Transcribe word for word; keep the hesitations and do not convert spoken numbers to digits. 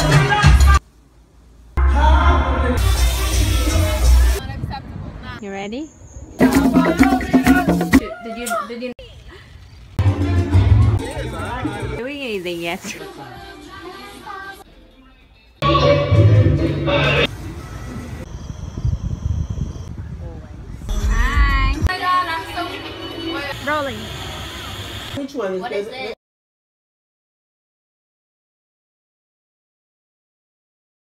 You ready? Did you did you doing anything yet? Hi. Rolling. Which one is, What is it?